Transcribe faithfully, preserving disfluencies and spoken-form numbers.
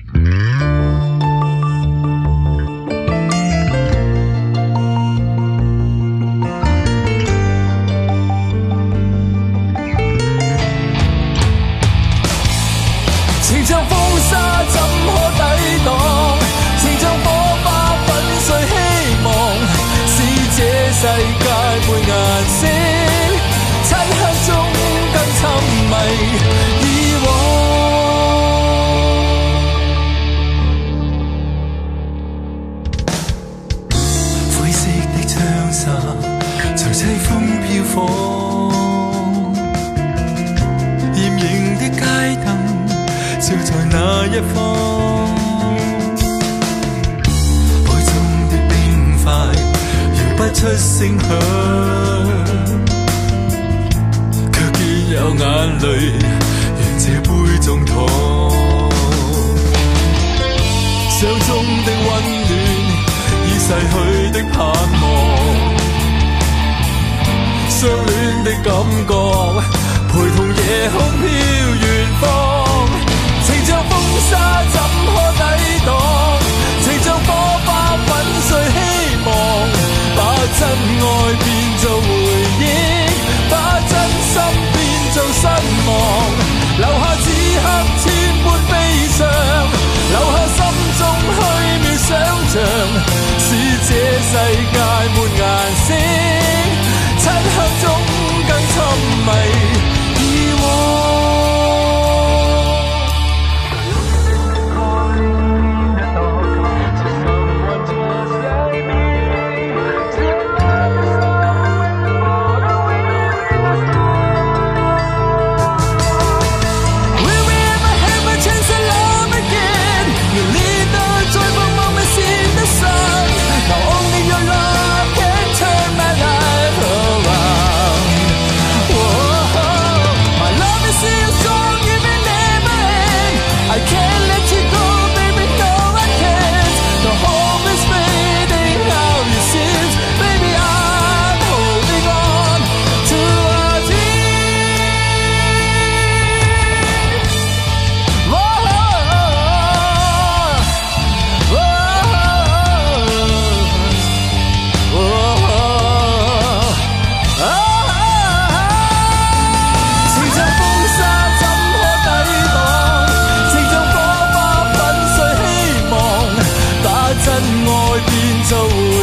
情像風沙怎可抵擋？情像火花粉碎希望，使這世界沒顏色，漆黑中更沉迷以往。灰色的窗紗隨西風飄放，艷影的街燈照在那一方，海中的冰塊搖不出聲響，卻見有眼淚沿這杯中淌，相中的溫暖已逝去的盼望，相戀的感覺陪同夜空飄遠方。情像風沙怎可抵擋？情像火花粉碎希望，把真愛變做回憶，把真心變做失望，留下此刻千般悲傷，留下心中虛渺想像，使這世界沒顏色，漆黑中更沉迷以往。真愛變做回